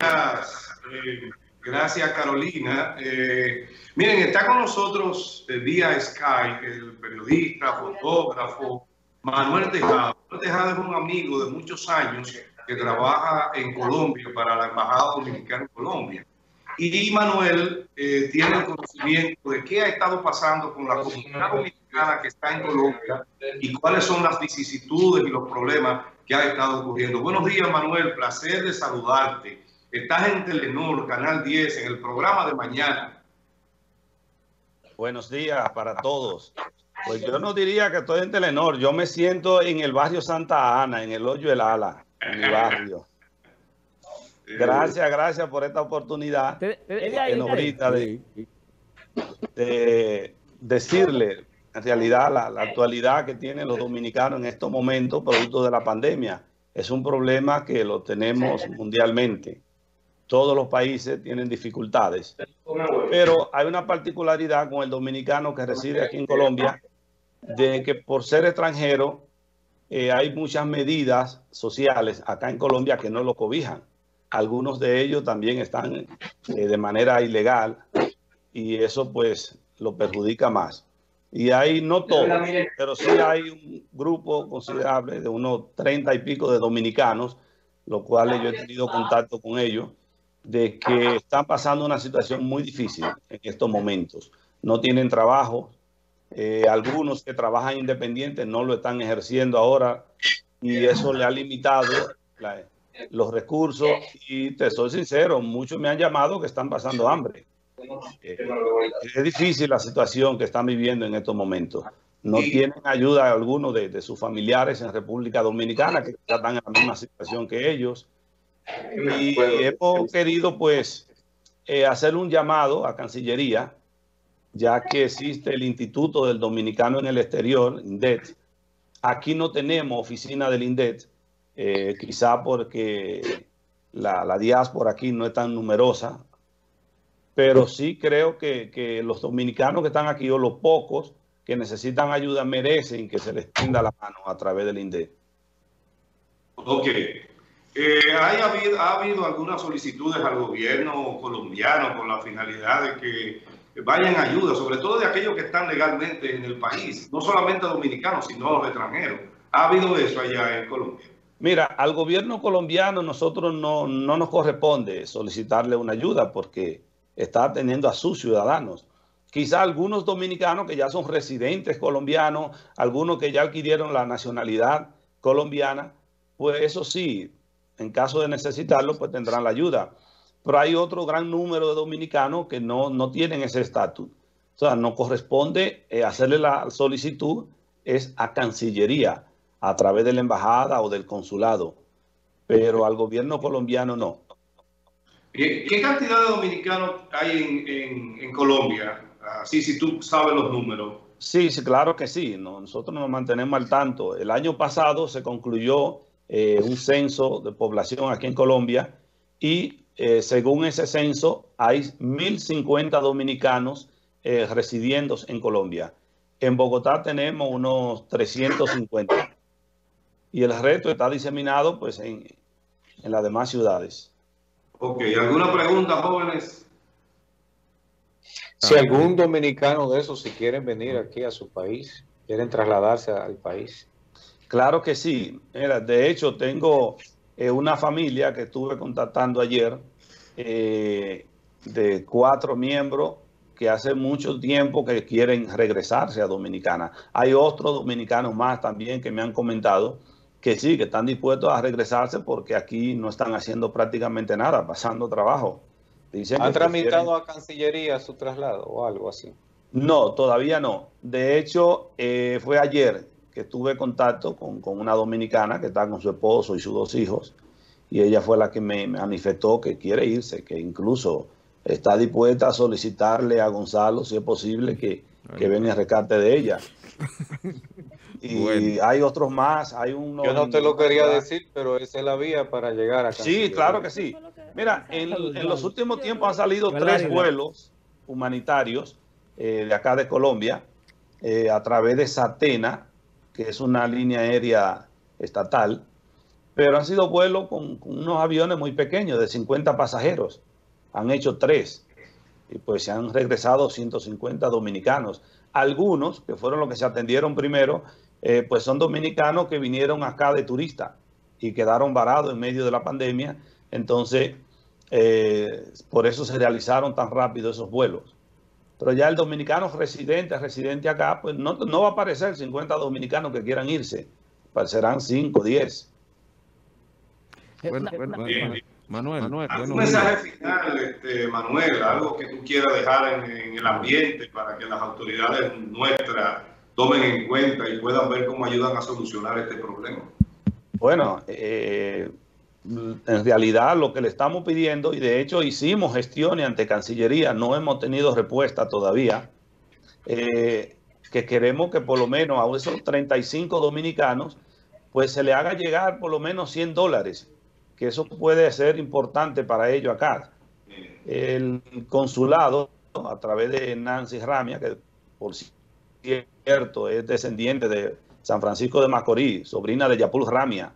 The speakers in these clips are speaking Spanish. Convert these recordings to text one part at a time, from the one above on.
Gracias, Carolina. Miren, está con nosotros vía Skype el periodista, fotógrafo Manuel Tejada. Manuel Tejada es un amigo de muchos años que trabaja en Colombia para la Embajada Dominicana en Colombia. Y Manuel tiene el conocimiento de qué ha estado pasando con la comunidad dominicana que está en Colombia y cuáles son las vicisitudes y los problemas que ha estado ocurriendo. Buenos días, Manuel. Placer de saludarte. Estás en Telenor, Canal 10, en el programa de mañana. Buenos días para todos. Pues yo no diría que estoy en Telenor. Yo me siento en el barrio Santa Ana, en el Hoyo El Ala, en mi barrio. Gracias por esta oportunidad que nos brinda de decirle en realidad la actualidad que tienen los dominicanos en estos momentos producto de la pandemia. Es un problema que lo tenemos mundialmente. Todos los países tienen dificultades, pero hay una particularidad con el dominicano que reside aquí en Colombia, de que por ser extranjero hay muchas medidas sociales acá en Colombia que no lo cobijan. Algunos de ellos también están de manera ilegal y eso pues lo perjudica más. Y hay, no todos, pero sí hay un grupo considerable de unos 30 y pico de dominicanos, los cuales yo he tenido contacto con ellos, de que están pasando una situación muy difícil en estos momentos. No tienen trabajo, algunos que trabajan independientes no lo están ejerciendo ahora y eso le ha limitado los recursos y te soy sincero, muchos me han llamado que están pasando hambre. Es difícil la situación que están viviendo en estos momentos. No tienen ayuda alguno de sus familiares en República Dominicana que están en la misma situación que ellos. Y hemos querido pues hacer un llamado a Cancillería, ya que existe el Instituto del Dominicano en el Exterior, INDET. Aquí no tenemos oficina del INDET, quizá porque la diáspora aquí no es tan numerosa, pero sí creo que los dominicanos que están aquí o los pocos que necesitan ayuda merecen que se les tienda la mano a través del INDET. Ok. ¿Ha habido algunas solicitudes al gobierno colombiano con la finalidad de que vayan ayuda, sobre todo de aquellos que están legalmente en el país, no solamente dominicanos, sino los extranjeros? ¿Ha habido eso allá en Colombia? Mira, al gobierno colombiano nosotros no nos corresponde solicitarle una ayuda porque está atendiendo a sus ciudadanos. Quizá algunos dominicanos que ya son residentes colombianos, algunos que ya adquirieron la nacionalidad colombiana, pues eso sí, en caso de necesitarlo, pues tendrán la ayuda. Pero hay otro gran número de dominicanos que no tienen ese estatus. O sea, nos corresponde hacerle la solicitud es a Cancillería, a través de la embajada o del consulado, pero al gobierno colombiano no. ¿Qué cantidad de dominicanos hay en Colombia? Sí, si tú sabes los números. Sí, claro que sí. Nosotros nos mantenemos al tanto. El año pasado se concluyó un censo de población aquí en Colombia y según ese censo hay 1.050 dominicanos residiendo en Colombia. En Bogotá tenemos unos 350 y el resto está diseminado pues en las demás ciudades. Ok, ¿alguna pregunta, jóvenes? Si algún dominicano de esos, si quieren venir aquí a su país, quieren trasladarse al país. Claro que sí. Mira, de hecho, tengo una familia que estuve contactando ayer de 4 miembros que hace mucho tiempo que quieren regresarse a Dominicana. Hay otros dominicanos más también que me han comentado que sí, que están dispuestos a regresarse porque aquí no están haciendo prácticamente nada, pasando trabajo. Dicen ¿Han que tramitado prefieren... a Cancillería su traslado o algo así? No, todavía no. De hecho, fue ayer que tuve contacto con una dominicana que está con su esposo y sus 2 hijos, y ella fue la que me manifestó que quiere irse, que incluso está dispuesta a solicitarle a Gonzalo, si es posible, que venga el rescate de ella. Y bueno, hay otros más, hay uno... Yo no te lo quería decir, pero esa es la vía para llegar a Cancillería. Sí, claro que sí. Mira, en los últimos tiempos han salido 3 vuelos humanitarios de acá de Colombia a través de Satena, que es una línea aérea estatal, pero han sido vuelos con unos aviones muy pequeños, de 50 pasajeros. Han hecho 3 y pues se han regresado 150 dominicanos. Algunos, que fueron los que se atendieron primero, pues son dominicanos que vinieron acá de turista y quedaron varados en medio de la pandemia. Entonces, por eso se realizaron tan rápido esos vuelos. Pero ya el dominicano residente acá, pues no va a aparecer 50 dominicanos que quieran irse. Serán 5, 10. Manuel, un mensaje final, Manuel, algo que tú quieras dejar en el ambiente para que las autoridades nuestras tomen en cuenta y puedan ver cómo ayudan a solucionar este problema. Bueno, en realidad lo que le estamos pidiendo, y de hecho hicimos gestiones ante Cancillería, no hemos tenido respuesta todavía, que queremos que por lo menos a esos 35 dominicanos, pues se le haga llegar por lo menos $100, que eso puede ser importante para ellos acá. El consulado, a través de Nancy Ramia, que por cierto es descendiente de San Francisco de Macorís, sobrina de Yapul Ramia,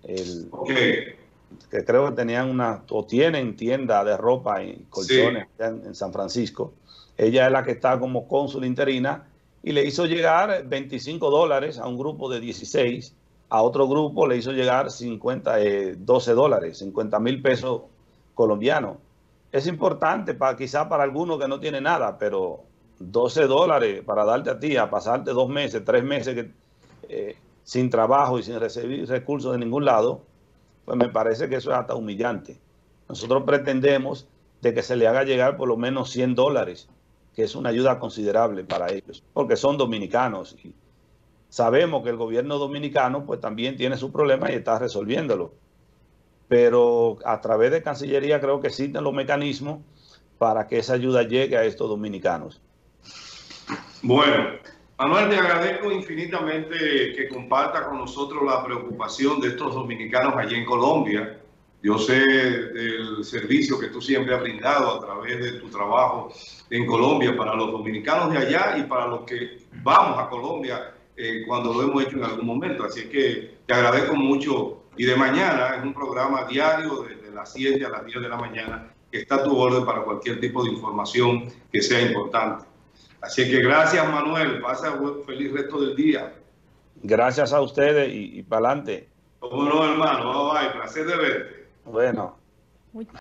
que creo que tenían tienen tienda de ropa y colchones en San Francisco. Ella es la que está como cónsul interina y le hizo llegar $25 a un grupo de 16. A otro grupo le hizo llegar $12, $50,000 colombianos. Es importante quizá para algunos que no tienen nada, pero $12 para darte a ti, a pasarte 2 meses, 3 meses sin trabajo y sin recibir recursos de ningún lado, pues me parece que eso es hasta humillante. Nosotros pretendemos de que se le haga llegar por lo menos $100, que es una ayuda considerable para ellos, porque son dominicanos y sabemos que el gobierno dominicano pues también tiene sus problemas y está resolviéndolo. Pero a través de Cancillería creo que existen los mecanismos para que esa ayuda llegue a estos dominicanos. Bueno, Manuel, te agradezco infinitamente que comparta con nosotros la preocupación de estos dominicanos allí en Colombia. Yo sé del servicio que tú siempre has brindado a través de tu trabajo en Colombia para los dominicanos de allá y para los que vamos a Colombia cuando lo hemos hecho en algún momento. Así que te agradezco mucho. Y de mañana es un programa diario desde las 7 a las 10 de la mañana que está a tu orden para cualquier tipo de información que sea importante. Así que gracias, Manuel. Pasa un feliz resto del día. Gracias a ustedes y para adelante. Cómo no, hermano. Bye, bye. Placer de verte. Bueno.